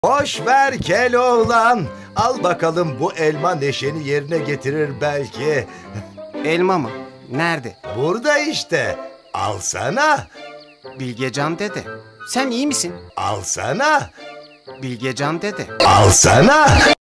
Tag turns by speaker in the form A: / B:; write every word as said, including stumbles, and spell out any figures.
A: Boş ver Keloğlan. Al bakalım, bu elma neşeni yerine getirir belki.
B: Elma mı? Nerede?
A: Burada işte. Alsana.
B: Bilgecan dede. Sen iyi misin?
A: Alsana.
B: Bilgecan dede.
A: Alsana.